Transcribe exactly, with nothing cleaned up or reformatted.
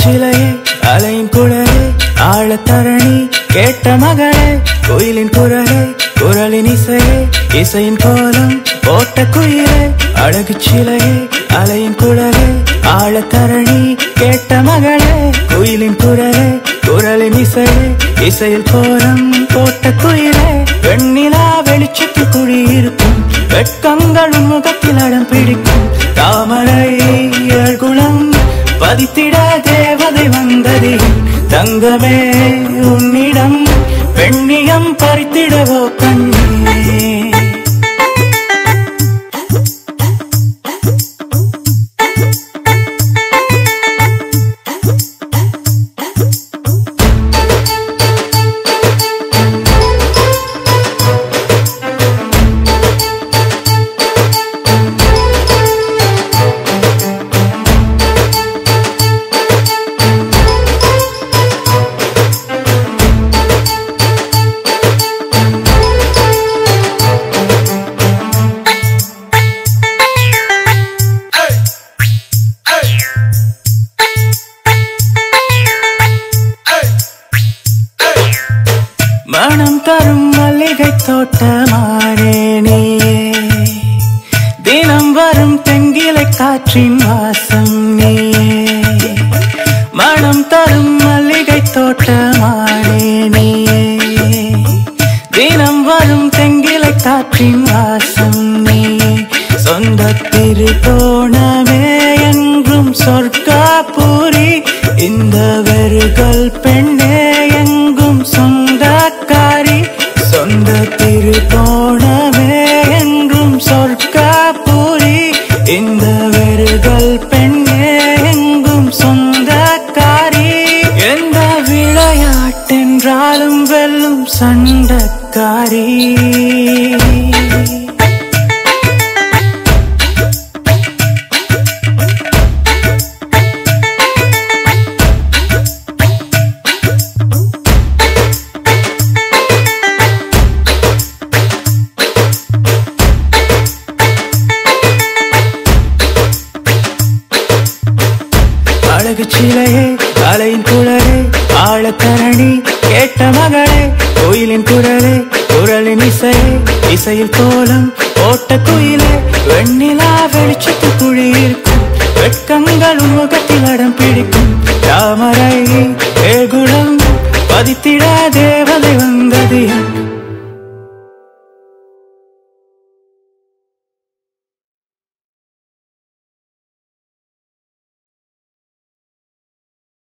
சிலையே அலையின் குழலே ஆழத்தரணி கேட்ட மகளே கோயிலின் குரலே குரலின் இசையே இசையின் கோலம் போட்ட குயிலே அழகு சிலையே அலையின் குழலே ஆழத்தரணி கேட்ட மகளே கோயிலின் குரலே குரலின் இசையே இசையில் கோலம் போட்ட குயிலே வெண்ணிலா வெளிச்சத்தில் குடியிருக்கும் வெட்கங்கள் முகத்தில் அடம் பிடிக்கும் தாமரை ஏழ்குளம் பதித்திட தேவதை வந்ததே தங்கமே உன்னிடம் பெண்ணியம் பறித்திடவோ கண்ணே மனம் தரும் மல்லிகை தோட்டமானே நீயே தினம் வரும் தெங்கிலை காற்றின் வாசம் நீயே மனம் தரும் மல்லிகை தோட்டமானே நீயே தினம் வரும் தெங்கிலை காற்றின் வாசம் நீயே சொந்த திருகோணமே எங்கும் சொர்க்காபுரி இந்த வெறுகள் பெண்ணே எங்கும் சொந்தக்காரி சொந்த திருகோணமே எங்கும் சொர்க்காபுரி இந்த வெறுகள் பெண்ணே எங்கும் சொந்தக்காரி எந்த விளையாட்டென்றாலும் வெல்லும் சண்டக்காரி அழகு சிலையே அலையின் குழலே ஆழத்தரணி கேட்ட மகளே கோயிலின் குரலே குரலின் இசையே இசையில் கோலம் போட்ட குயிலே வெண்ணிலா வெளிச்சத்தில் குழியிருக்கும் வெட்கங்கள் முகத்தில் அடம் பிடிக்கும் தாமரை ஏகுளம் பதித்திட தேவதை வந்தது